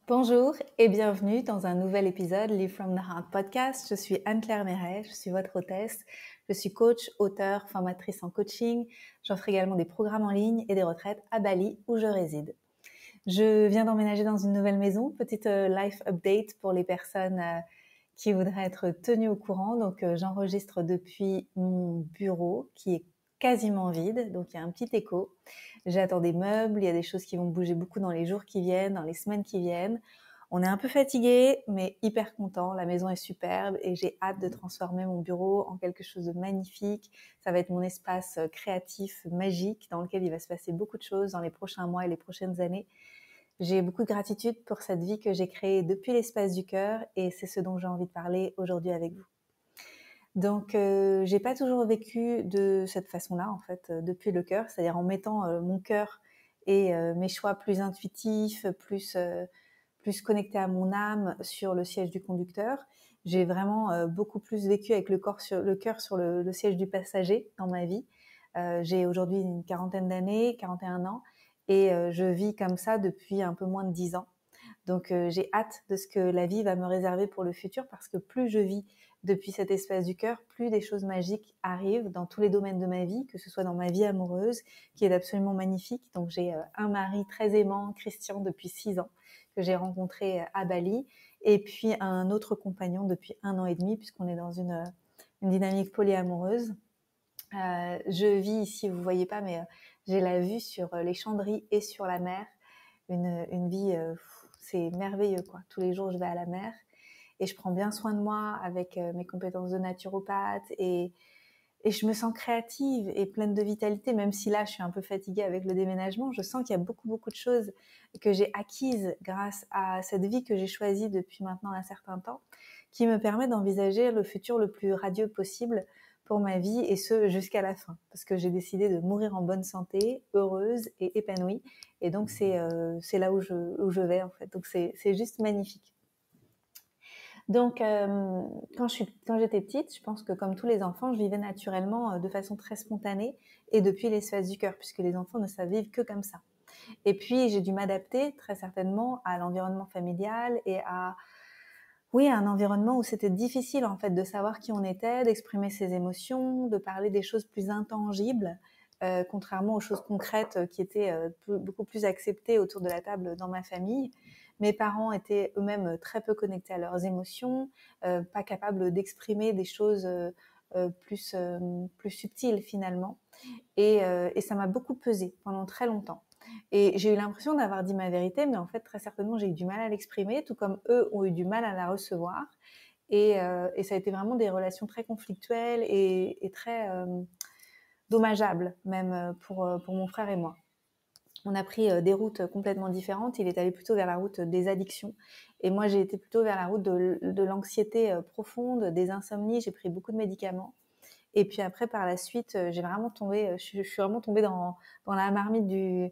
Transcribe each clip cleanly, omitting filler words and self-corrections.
Bonjour et bienvenue dans un nouvel épisode Live from the Heart podcast. Je suis Anne-Claire Méret, je suis votre hôtesse. Je suis coach, auteure, formatrice en coaching. J'offre également des programmes en ligne et des retraites à Bali où je réside. Je viens d'emménager dans une nouvelle maison. Petite life update pour les personnes qui voudraient être tenues au courant. Donc j'enregistre depuis mon bureau qui est quasiment vide, donc il y a un petit écho. J'attends des meubles, il y a des choses qui vont bouger beaucoup dans les jours qui viennent, dans les semaines qui viennent. On est un peu fatigué, mais hyper content. La maison est superbe et j'ai hâte de transformer mon bureau en quelque chose de magnifique. Ça va être mon espace créatif, magique, dans lequel il va se passer beaucoup de choses dans les prochains mois et les prochaines années. J'ai beaucoup de gratitude pour cette vie que j'ai créée depuis l'espace du cœur et c'est ce dont j'ai envie de parler aujourd'hui avec vous. Donc, j'ai pas toujours vécu de cette façon-là, en fait, depuis le cœur, c'est-à-dire en mettant mon cœur et mes choix plus intuitifs, plus connectés à mon âme sur le siège du conducteur. J'ai vraiment beaucoup plus vécu avec le cœur sur le siège du passager dans ma vie. J'ai aujourd'hui une quarantaine d'années, 41 ans, et je vis comme ça depuis un peu moins de 10 ans. Donc j'ai hâte de ce que la vie va me réserver pour le futur parce que plus je vis depuis cet espace du cœur, plus des choses magiques arrivent dans tous les domaines de ma vie, que ce soit dans ma vie amoureuse, qui est absolument magnifique. Donc j'ai un mari très aimant, Christian, depuis 6 ans, que j'ai rencontré à Bali, et puis un autre compagnon depuis 1 an et demi, puisqu'on est dans une dynamique polyamoureuse. Je vis ici, vous voyez pas, mais j'ai la vue sur les Chandries et sur la mer. Une vie, c'est merveilleux, quoi. Tous les jours, je vais à la mer et je prends bien soin de moi avec mes compétences de naturopathe et je me sens créative et pleine de vitalité, même si là, je suis un peu fatiguée avec le déménagement. Je sens qu'il y a beaucoup, beaucoup de choses que j'ai acquises grâce à cette vie que j'ai choisie depuis maintenant un certain temps, qui me permet d'envisager le futur le plus radieux possible pour ma vie, et ce, jusqu'à la fin. Parce que j'ai décidé de mourir en bonne santé, heureuse et épanouie. Et donc, c'est là où je vais, en fait. Donc, c'est juste magnifique. Donc, quand j'étais petite, je pense que comme tous les enfants, je vivais naturellement de façon très spontanée et depuis l'espace du cœur, puisque les enfants ne savent vivre que comme ça. Et puis, j'ai dû m'adapter très certainement à l'environnement familial et oui, à un environnement où c'était difficile en fait de savoir qui on était, d'exprimer ses émotions, de parler des choses plus intangibles, contrairement aux choses concrètes qui étaient beaucoup plus acceptées autour de la table dans ma famille. Mes parents étaient eux-mêmes très peu connectés à leurs émotions, pas capables d'exprimer des choses plus subtiles finalement. Et ça m'a beaucoup pesé pendant très longtemps. Et j'ai eu l'impression d'avoir dit ma vérité, mais en fait, très certainement, j'ai eu du mal à l'exprimer, tout comme eux ont eu du mal à la recevoir. Et ça a été vraiment des relations très conflictuelles et très dommageables, même pour mon frère et moi. On a pris des routes complètement différentes. Il est allé plutôt vers la route des addictions. Et moi, j'ai été plutôt vers la route de l'anxiété profonde, des insomnies. J'ai pris beaucoup de médicaments. Et puis après, par la suite, j'ai vraiment tombé, je suis vraiment tombée dans la marmite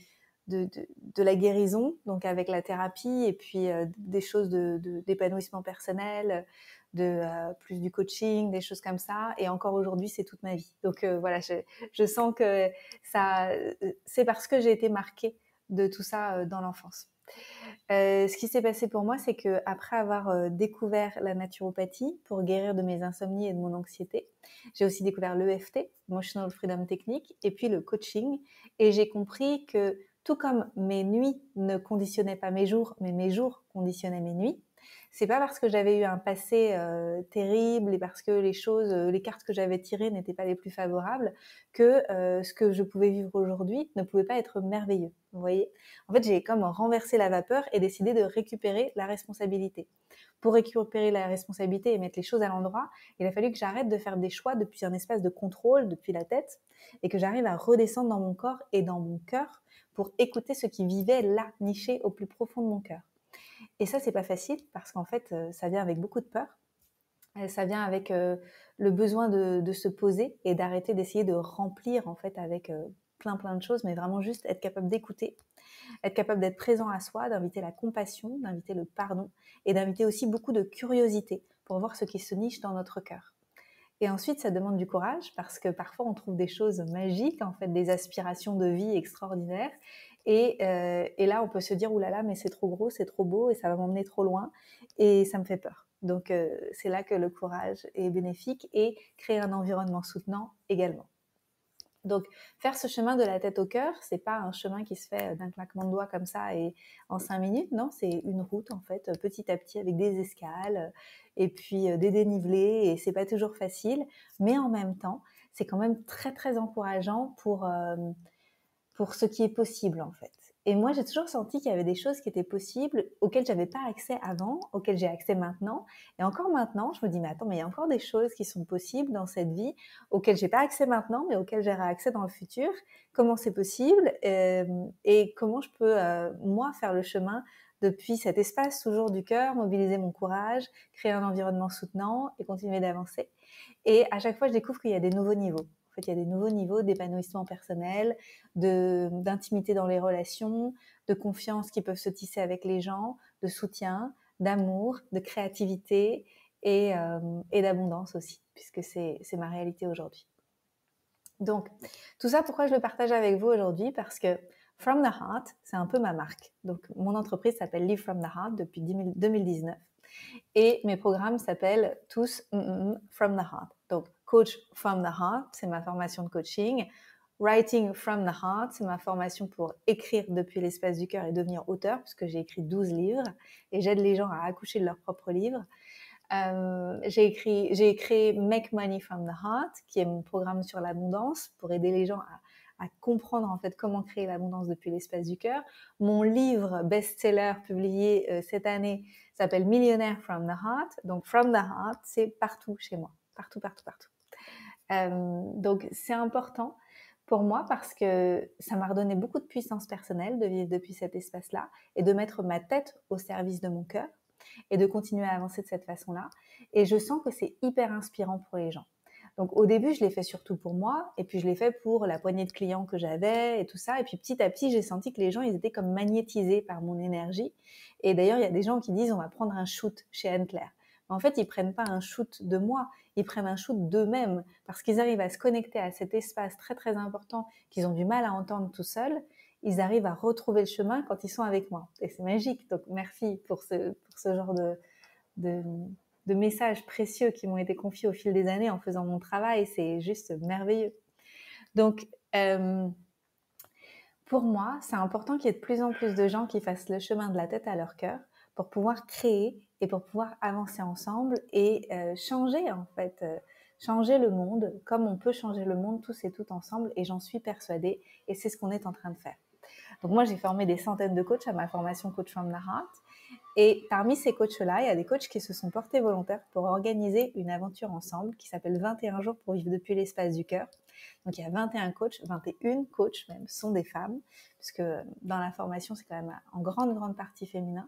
de la guérison, donc avec la thérapie et puis des choses d'épanouissement personnel, plus du coaching, des choses comme ça. Et encore aujourd'hui, c'est toute ma vie. Donc voilà, je sens que ça, c'est parce que j'ai été marquée de tout ça dans l'enfance. Ce qui s'est passé pour moi, c'est que après avoir découvert la naturopathie pour guérir de mes insomnies et de mon anxiété, j'ai aussi découvert l'EFT, Emotional Freedom Technique, et puis le coaching. Et j'ai compris que tout comme mes nuits ne conditionnaient pas mes jours, mais mes jours conditionnaient mes nuits, c'est pas parce que j'avais eu un passé terrible et parce que les cartes que j'avais tirées n'étaient pas les plus favorables que ce que je pouvais vivre aujourd'hui ne pouvait pas être merveilleux. Vous voyez ? En fait, j'ai comme renversé la vapeur et décidé de récupérer la responsabilité. Pour récupérer la responsabilité et mettre les choses à l'endroit, il a fallu que j'arrête de faire des choix depuis un espace de contrôle, depuis la tête, et que j'arrive à redescendre dans mon corps et dans mon cœur pour écouter ce qui vivait là, niché au plus profond de mon cœur. Et ça, c'est pas facile parce qu'en fait, ça vient avec beaucoup de peur. Ça vient avec le besoin de se poser et d'arrêter d'essayer de remplir en fait avec plein de choses, mais vraiment juste être capable d'écouter, être capable d'être présent à soi, d'inviter la compassion, d'inviter le pardon et d'inviter aussi beaucoup de curiosité pour voir ce qui se niche dans notre cœur. Et ensuite, ça demande du courage parce que parfois on trouve des choses magiques, en fait, des aspirations de vie extraordinaires. Et là, on peut se dire, oulala, là là, mais c'est trop gros, c'est trop beau et ça va m'emmener trop loin et ça me fait peur. Donc, c'est là que le courage est bénéfique et créer un environnement soutenant également. Donc, faire ce chemin de la tête au cœur, c'est pas un chemin qui se fait d'un claquement de doigts comme ça et en 5 minutes, non, c'est une route en fait, petit à petit avec des escales et puis des dénivelés et c'est pas toujours facile, mais en même temps, c'est quand même très très encourageant pour ce qui est possible en fait. Et moi, j'ai toujours senti qu'il y avait des choses qui étaient possibles, auxquelles j'avais pas accès avant, auxquelles j'ai accès maintenant. Et encore maintenant, je me dis, mais attends, mais il y a encore des choses qui sont possibles dans cette vie, auxquelles j'ai pas accès maintenant, mais auxquelles j'aurai accès dans le futur. Comment c'est possible et comment je peux, moi, faire le chemin depuis cet espace toujours du cœur, mobiliser mon courage, créer un environnement soutenant et continuer d'avancer. Et à chaque fois, je découvre qu'il y a des nouveaux niveaux. En fait, il y a des nouveaux niveaux d'épanouissement personnel, d'intimité dans les relations, de confiance qui peuvent se tisser avec les gens, de soutien, d'amour, de créativité et d'abondance aussi, puisque c'est ma réalité aujourd'hui. Donc, tout ça, pourquoi je le partage avec vous aujourd'hui? Parce que From the Heart, c'est un peu ma marque. Donc, mon entreprise s'appelle Live From the Heart depuis 2019. Et mes programmes s'appellent tous From the Heart. Donc, Coach From the Heart, c'est ma formation de coaching. Writing From the Heart, c'est ma formation pour écrire depuis l'espace du cœur et devenir auteur, puisque j'ai écrit 12 livres et j'aide les gens à accoucher de leurs propres livres. J'ai créé Make Money From the Heart, qui est mon programme sur l'abondance pour aider les gens à comprendre en fait comment créer l'abondance depuis l'espace du cœur. Mon livre best-seller publié cette année s'appelle Millionaire From the Heart. Donc From the Heart, c'est partout chez moi, partout, partout, partout. Donc c'est important pour moi parce que ça m'a redonné beaucoup de puissance personnelle de vivre depuis cet espace-là et de mettre ma tête au service de mon cœur et de continuer à avancer de cette façon-là. Et je sens que c'est hyper inspirant pour les gens. Donc au début, je l'ai fait surtout pour moi, et puis je l'ai fait pour la poignée de clients que j'avais et tout ça. Et puis petit à petit, j'ai senti que les gens, ils étaient comme magnétisés par mon énergie. Et d'ailleurs, il y a des gens qui disent, on va prendre un shoot chez Anne-Claire. Mais en fait, ils prennent pas un shoot de moi, ils prennent un shoot d'eux-mêmes, parce qu'ils arrivent à se connecter à cet espace très très important qu'ils ont du mal à entendre tout seuls. Ils arrivent à retrouver le chemin quand ils sont avec moi. Et c'est magique. Donc, merci pour ce genre de messages précieux qui m'ont été confiés au fil des années en faisant mon travail. C'est juste merveilleux. Donc, pour moi, c'est important qu'il y ait de plus en plus de gens qui fassent le chemin de la tête à leur cœur pour pouvoir créer et pour pouvoir avancer ensemble et changer en fait, changer le monde comme on peut changer le monde tous et toutes ensemble. Et j'en suis persuadée et c'est ce qu'on est en train de faire. Donc moi, j'ai formé des centaines de coachs à ma formation Coach From the Heart. Et parmi ces coachs-là, il y a des coachs qui se sont portés volontaires pour organiser une aventure ensemble qui s'appelle 21 jours pour vivre depuis l'espace du cœur. Donc il y a 21 coachs, 21 coachs même, sont des femmes, puisque dans la formation, c'est quand même en grande, grande partie féminin.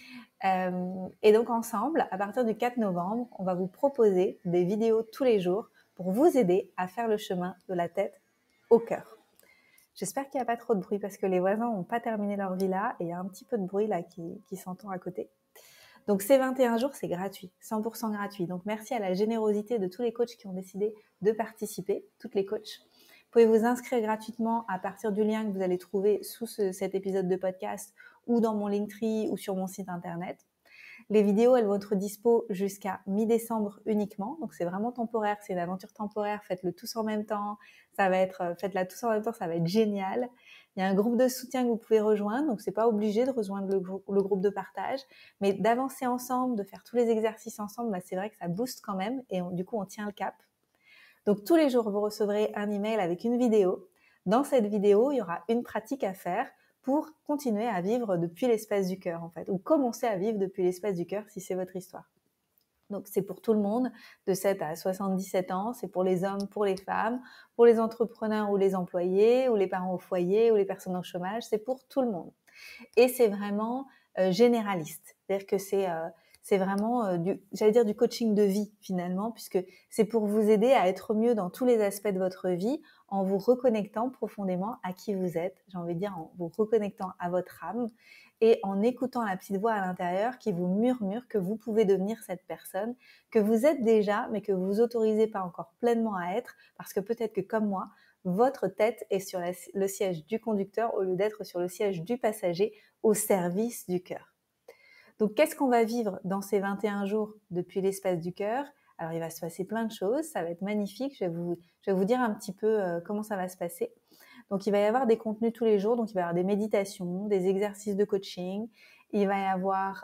Et donc ensemble, à partir du 4 novembre, on va vous proposer des vidéos tous les jours pour vous aider à faire le chemin de la tête au cœur. J'espère qu'il n'y a pas trop de bruit parce que les voisins n'ont pas terminé leur villa et il y a un petit peu de bruit là qui s'entend à côté. Donc ces 21 jours, c'est gratuit, 100% gratuit. Donc merci à la générosité de tous les coachs qui ont décidé de participer, toutes les coachs. Vous pouvez vous inscrire gratuitement à partir du lien que vous allez trouver sous cet épisode de podcast ou dans mon Linktree ou sur mon site internet. Les vidéos, elles vont être dispo jusqu'à mi-décembre uniquement. Donc, c'est vraiment temporaire. C'est une aventure temporaire. Faites-le tous en même temps. Faites-la tous en même temps. Ça va être génial. Il y a un groupe de soutien que vous pouvez rejoindre. Donc, c'est pas obligé de rejoindre le groupe de partage. Mais d'avancer ensemble, de faire tous les exercices ensemble, c'est vrai que ça booste quand même. Et du coup, on tient le cap. Donc, tous les jours, vous recevrez un email avec une vidéo. Dans cette vidéo, il y aura une pratique à faire pour continuer à vivre depuis l'espace du cœur, en fait, ou commencer à vivre depuis l'espace du cœur si c'est votre histoire. Donc, c'est pour tout le monde, de 7 à 77 ans, c'est pour les hommes, pour les femmes, pour les entrepreneurs ou les employés, ou les parents au foyer, ou les personnes au chômage, c'est pour tout le monde. Et c'est vraiment généraliste, c'est-à-dire que c'est vraiment du coaching de vie finalement, puisque c'est pour vous aider à être mieux dans tous les aspects de votre vie en vous reconnectant profondément à qui vous êtes, j'ai envie de dire en vous reconnectant à votre âme et en écoutant la petite voix à l'intérieur qui vous murmure que vous pouvez devenir cette personne que vous êtes déjà, mais que vous autorisez pas encore pleinement à être, parce que peut-être que comme moi, votre tête est sur le siège du conducteur au lieu d'être sur le siège du passager au service du cœur. Donc, qu'est-ce qu'on va vivre dans ces 21 jours depuis l'espace du cœur? Alors, il va se passer plein de choses, ça va être magnifique. Je vais vous dire un petit peu comment ça va se passer. Donc, il va y avoir des contenus tous les jours. Donc, il va y avoir des méditations, des exercices de coaching. Il va y avoir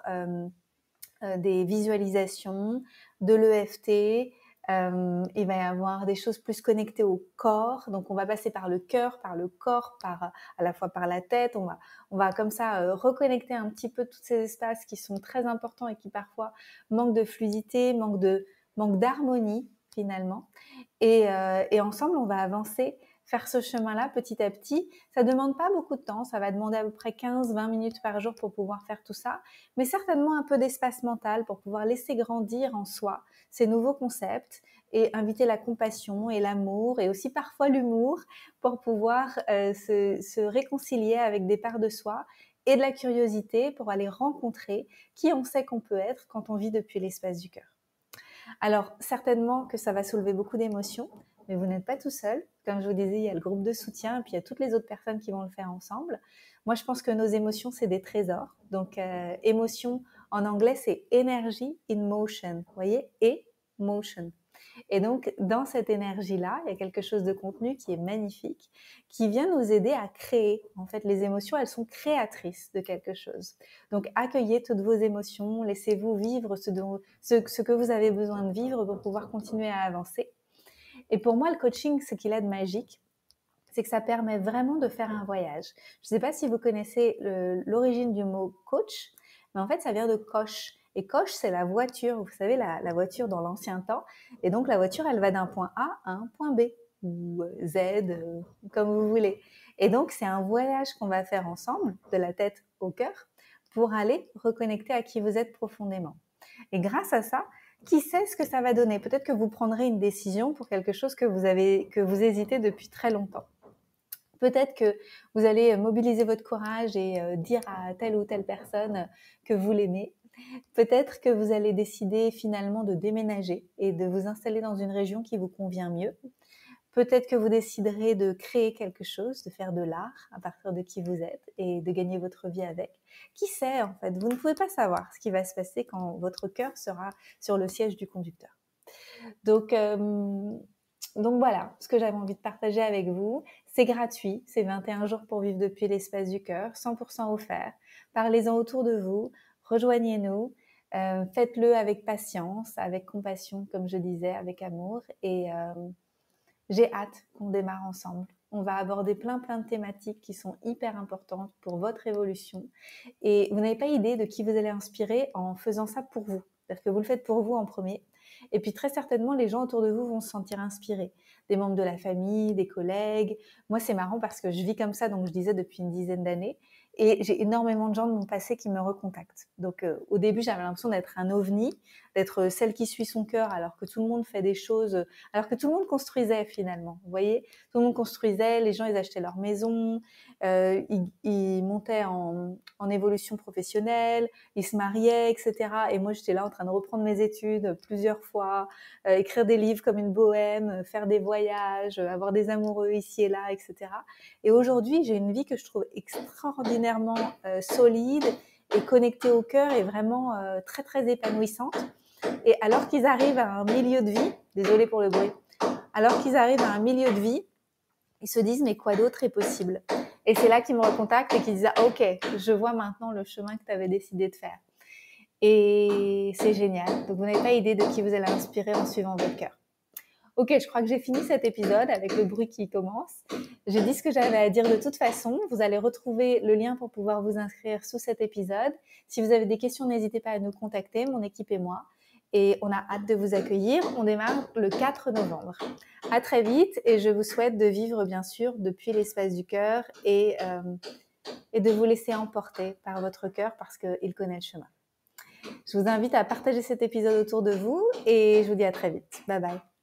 des visualisations, de l'EFT. Il va y avoir des choses plus connectées au corps. Donc, on va passer par le cœur, par le corps, à la fois par la tête. On va comme ça reconnecter un petit peu tous ces espaces qui sont très importants et qui parfois manquent de fluidité, manquent d'harmonie finalement. Et ensemble, on va avancer, faire ce chemin-là petit à petit. Ça ne demande pas beaucoup de temps, ça va demander à peu près 15-20 minutes par jour pour pouvoir faire tout ça, mais certainement un peu d'espace mental pour pouvoir laisser grandir en soi ces nouveaux concepts et inviter la compassion et l'amour et aussi parfois l'humour pour pouvoir se réconcilier avec des parts de soi et de la curiosité pour aller rencontrer qui on sait qu'on peut être quand on vit depuis l'espace du cœur. Alors, certainement que ça va soulever beaucoup d'émotions, mais vous n'êtes pas tout seul. Comme je vous disais, il y a le groupe de soutien et puis il y a toutes les autres personnes qui vont le faire ensemble. Moi, je pense que nos émotions, c'est des trésors. Donc, émotion, en anglais, c'est energy in motion. Vous voyez? Et motion. Et donc, dans cette énergie-là, il y a quelque chose de contenu qui est magnifique, qui vient nous aider à créer. En fait, les émotions, elles sont créatrices de quelque chose. Donc, accueillez toutes vos émotions, laissez-vous vivre ce que vous avez besoin de vivre pour pouvoir continuer à avancer. Et pour moi, le coaching, ce qu'il a de magique, c'est que ça permet vraiment de faire un voyage. Je ne sais pas si vous connaissez l'origine du mot coach, mais en fait, ça vient de coche. Et coche, c'est la voiture, vous savez, la voiture dans l'ancien temps. Et donc, la voiture, elle va d'un point A à un point B, ou Z, comme vous voulez. Et donc, c'est un voyage qu'on va faire ensemble, de la tête au cœur, pour aller reconnecter à qui vous êtes profondément. Et grâce à ça, qui sait ce que ça va donner? Peut-être que vous prendrez une décision pour quelque chose que vous hésitez depuis très longtemps. Peut-être que vous allez mobiliser votre courage et dire à telle ou telle personne que vous l'aimez. Peut-être que vous allez décider finalement de déménager et de vous installer dans une région qui vous convient mieux. Peut-être que vous déciderez de créer quelque chose, de faire de l'art à partir de qui vous êtes et de gagner votre vie avec. Qui sait en fait? Vous ne pouvez pas savoir ce qui va se passer quand votre cœur sera sur le siège du conducteur. Donc voilà, ce que j'avais envie de partager avec vous. C'est gratuit, c'est 21 jours pour vivre depuis l'espace du cœur, 100% offert. Parlez-en autour de vous, rejoignez-nous, faites-le avec patience, avec compassion, comme je disais, avec amour. Et j'ai hâte qu'on démarre ensemble. On va aborder plein de thématiques qui sont hyper importantes pour votre évolution. Et vous n'avez pas idée de qui vous allez inspirer en faisant ça pour vous. C'est-à-dire que vous le faites pour vous en premier. Et puis très certainement, les gens autour de vous vont se sentir inspirés. Des membres de la famille, des collègues. Moi, c'est marrant parce que je vis comme ça, donc je disais depuis une dizaine d'années. Et j'ai énormément de gens de mon passé qui me recontactent. Donc au début, j'avais l'impression d'être un ovni, d'être celle qui suit son cœur alors que tout le monde fait des choses, alors que tout le monde construisait finalement. Vous voyez, tout le monde construisait, les gens ils achetaient leur maison, ils montaient en évolution professionnelle, ils se mariaient, etc. Et moi j'étais là en train de reprendre mes études plusieurs fois, écrire des livres comme une bohème, faire des voyages, avoir des amoureux ici et là, etc. Et aujourd'hui j'ai une vie que je trouve extraordinairement solide et connectée au cœur et vraiment très épanouissante. Et alors qu'ils arrivent à un milieu de vie, désolée pour le bruit, alors qu'ils arrivent à un milieu de vie, ils se disent mais quoi d'autre est possible? Et c'est là qu'ils me recontactent et qu'ils disent ah, ok, je vois maintenant le chemin que tu avais décidé de faire. Et c'est génial. Donc vous n'avez pas idée de qui vous allez inspirer en suivant votre cœur. Ok, je crois que j'ai fini cet épisode avec le bruit qui commence. J'ai dit ce que j'avais à dire de toute façon. Vous allez retrouver le lien pour pouvoir vous inscrire sous cet épisode. Si vous avez des questions, n'hésitez pas à nous contacter, mon équipe et moi. Et on a hâte de vous accueillir. On démarre le 4 novembre. À très vite et je vous souhaite de vivre bien sûr depuis l'espace du cœur et de vous laisser emporter par votre cœur parce qu'il connaît le chemin. Je vous invite à partager cet épisode autour de vous et je vous dis à très vite. Bye bye.